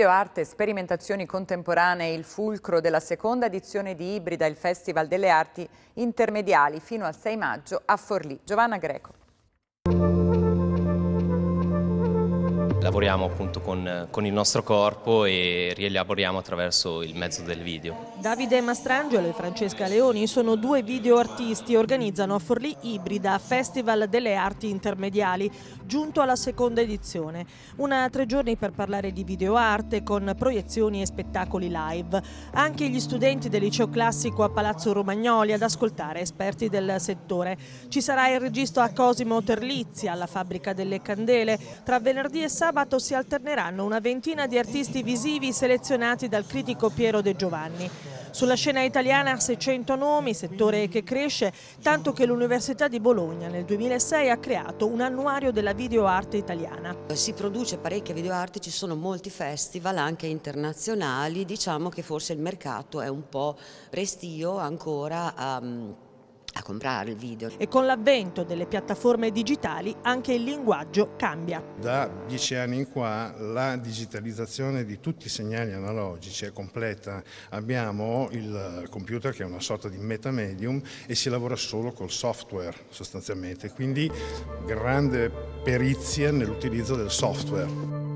Videoarte, sperimentazioni contemporanee, il fulcro della seconda edizione di Ibrida, il Festival delle Arti Intermediali, fino al 6 maggio a Forlì. Giovanna Greco. Lavoriamo appunto con il nostro corpo e rielaboriamo attraverso il mezzo del video. Davide Mastrangelo e Francesca Leoni sono due videoartisti e organizzano a Forlì Ibrida, Festival delle Arti Intermediali, giunto alla seconda edizione. 3 giorni per parlare di videoarte con proiezioni e spettacoli live. Anche gli studenti del liceo classico a Palazzo Romagnoli ad ascoltare esperti del settore. Ci sarà il regista Cosimo Terlizzi alla Fabbrica delle Candele. Tra venerdì e sabato si alterneranno una ventina di artisti visivi selezionati dal critico Piero De Giovanni. Sulla scena italiana 600 nomi, settore che cresce, tanto che l'Università di Bologna nel 2006 ha creato un annuario della videoarte italiana. Si produce parecchia videoarte, ci sono molti festival anche internazionali, diciamo che forse il mercato è un po' restio ancora a comprare il video. E con l'avvento delle piattaforme digitali anche il linguaggio cambia. Da 10 anni in qua la digitalizzazione di tutti i segnali analogici è completa. Abbiamo il computer che è una sorta di metamedium e si lavora solo col software sostanzialmente, quindi grande perizia nell'utilizzo del software.